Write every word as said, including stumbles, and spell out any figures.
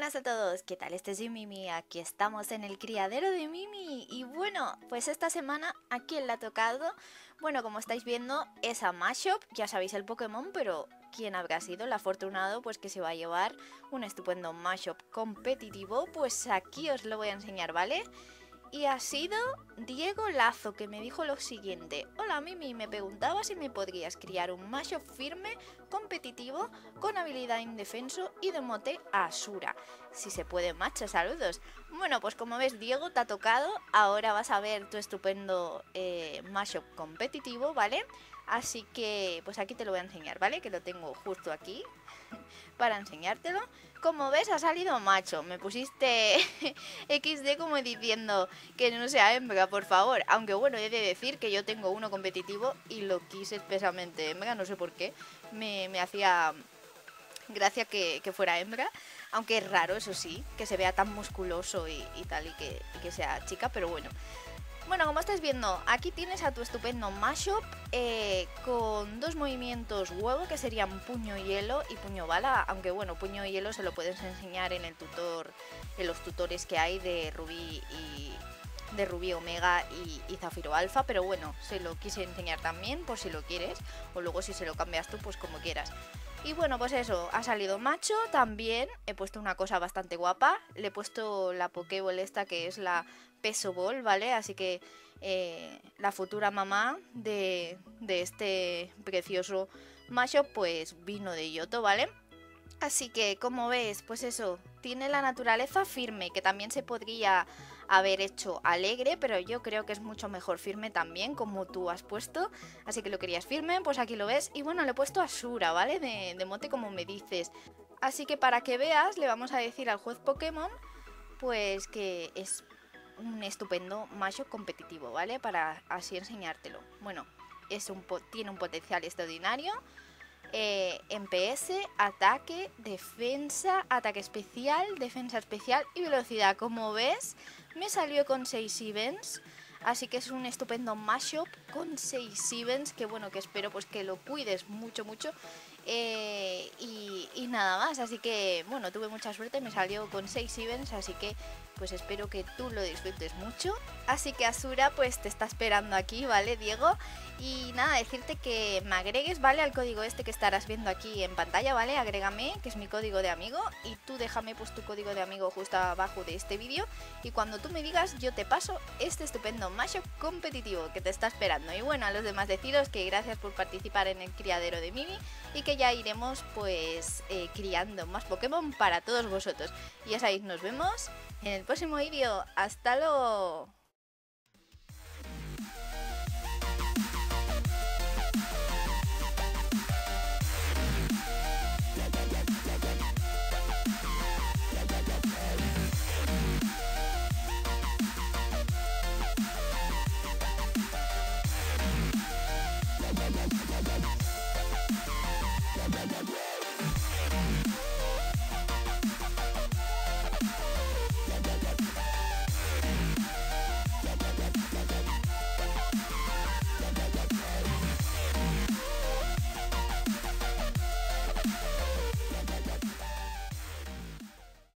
Buenas a todos, ¿qué tal? Este es Mimi, aquí estamos en el criadero de Mimi. Y bueno, pues esta semana, ¿a quién le ha tocado? Bueno, como estáis viendo, es a Mashop, ya sabéis el Pokémon, pero ¿quién habrá sido el afortunado pues que se va a llevar un estupendo Mashop competitivo? Pues aquí os lo voy a enseñar, ¿vale? Y ha sido Diego Lazo, que me dijo lo siguiente: hola Mimi, me preguntaba si me podrías criar un Mashop firme, competitivo, con habilidad indefenso y de mote Asura. Si se puede, macho, saludos. Bueno, pues como ves, Diego, te ha tocado. Ahora vas a ver tu estupendo eh, Mashop competitivo, ¿vale? Así que pues aquí te lo voy a enseñar, ¿vale? Que lo tengo justo aquí para enseñártelo. Como ves, ha salido macho. Me pusiste equis de como diciendo que no sea hembra, por favor. Aunque bueno, he de decir que yo tengo uno competitivo y lo quise espesamente hembra, no sé por qué. Me, me hacía gracia que, que fuera hembra. Aunque es raro, eso sí, que se vea tan musculoso y, y tal, y que, y que sea chica, pero bueno. Bueno, como estás viendo, aquí tienes a tu estupendo Mashop eh, con dos movimientos huevo que serían puño hielo y puño bala, aunque bueno, puño hielo se lo puedes enseñar en el tutor, en los tutores que hay de Rubí y de Rubí Omega y, y Zafiro Alfa, pero bueno, se lo quise enseñar también por si lo quieres, o luego si se lo cambias tú, pues como quieras. Y bueno, pues eso, ha salido macho. También he puesto una cosa bastante guapa. Le he puesto la Pokéball esta que es la Peso Ball, ¿vale? Así que eh, la futura mamá de, de este precioso macho pues vino de Yoto, ¿vale? Así que, como ves, pues eso, tiene la naturaleza firme, que también se podría haber hecho alegre, pero yo creo que es mucho mejor firme también, como tú has puesto. Así que lo querías firme, pues aquí lo ves. Y bueno, le he puesto Asura, ¿vale? De, de mote como me dices. Así que para que veas, le vamos a decir al juez Pokémon, pues que es un estupendo macho competitivo, ¿vale? Para así enseñártelo. Bueno, es un tiene un potencial extraordinario. Eh, en P S, ataque, defensa, ataque especial, defensa especial y velocidad. Como ves, me salió con seis events, así que es un estupendo mashup con seis events, que bueno, que espero pues que lo cuides mucho, mucho. Eh, y, y nada más, así que bueno, tuve mucha suerte, me salió con seis events, así que pues espero que tú lo disfrutes mucho. Así que Asura pues te está esperando aquí, ¿vale, Diego? Y nada, decirte que me agregues, ¿vale? Al código este que estarás viendo aquí en pantalla, ¿vale? Agrégame, que es mi código de amigo, y tú déjame pues tu código de amigo justo abajo de este vídeo, y cuando tú me digas yo te paso este estupendo mashup competitivo que te está esperando. Y bueno, a los demás deciros que gracias por participar en el criadero de Mimi, y que ya iremos pues eh, criando más Pokémon para todos vosotros. Y ya sabéis, nos vemos en el próximo vídeo. ¡Hasta luego!